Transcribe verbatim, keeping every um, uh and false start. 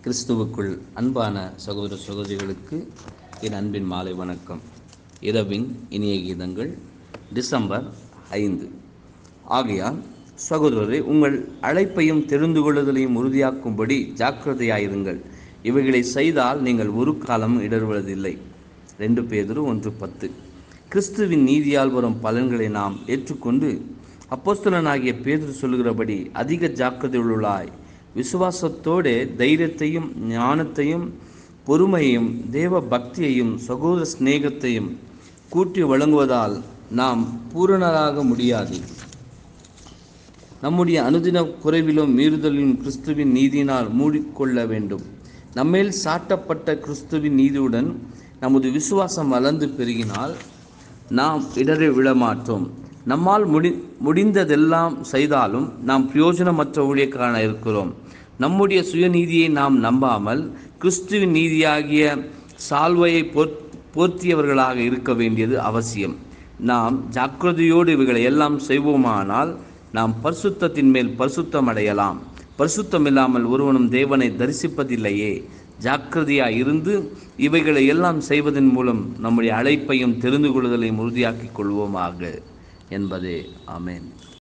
கிறிஸ்துவுக்குள் அன்பான சகோதர சகோதரிகளுக்கு என் அன்பின் மாலை வணக்கம். இரவின் இனிய கீதங்கள் டிசம்பர் ஐந்து. ஆகையால் சகோதரரே, உங்கள் அழைப்பையும் தெரிந்து கொள்ளுதலையும் உறுதியாக்கும்படி ஜாக்கிரதையாயிருங்கள். இவைகளை செய்தால் நீங்கள் ஒரு காலம் இடர்வதில்லை. ரெண்டு பேதுரு ஒன்று பத்து. கிறிஸ்துவின் நீதியால் வரும் பலன்களை நாம் ஏற்றுக்கொண்டு அப்போஸ்தலனாகிய பேதுரு சொல்லுகிறபடி அதிக ஜாக்கிரதையுள்ளாய் விசுவாசத்தோடு தைரியத்தையும் ஞானத்தையும் பொறுமையையும் தேவ பக்தியையும் சகோதர சிநேகத்தையும் கூட்டி வழங்குவதால் நாம் பூரணராக முடியாது. நம்முடைய அனுதின குறைவிலும் மீறுதலிலும் கிறிஸ்துவின் நீதியினால் மூடிக்கொள்ள வேண்டும். நம்மேல் சாட்டப்பட்ட கிறிஸ்துவின் நீதியுடன் நமது விசுவாசம் வளர்ந்து பெருகினால் நாம் இடரை விழமாட்டோம். நம்மால் முடி முடிந்ததெல்லாம் செய்தாலும் நாம் பிரயோஜனமற்ற ஊழியக்காரனாக இருக்கிறோம். நம்முடைய சுயநீதியை நாம் நம்பாமல் கிறிஸ்துவின் நீதியாகிய சால்வையை போர் போர்த்தியவர்களாக இருக்க வேண்டியது அவசியம். நாம் ஜாக்கிரதையோடு இவைகளை எல்லாம் செய்வோமானால் நாம் பரிசுத்தத்தின் மேல் பரிசுத்தம் அடையலாம். பரிசுத்தம் இல்லாமல் ஒருவனும் தேவனை தரிசிப்பதில்லையே. ஜாக்கிரதையாய் இருந்து இவைகளை எல்லாம் செய்வதன் மூலம் நம்முடைய அழைப்பையும் தெரிந்து கொள்ளுதலையும் உறுதியாக்கிக் கொள்வோமாக என்பதே. ஆமென்.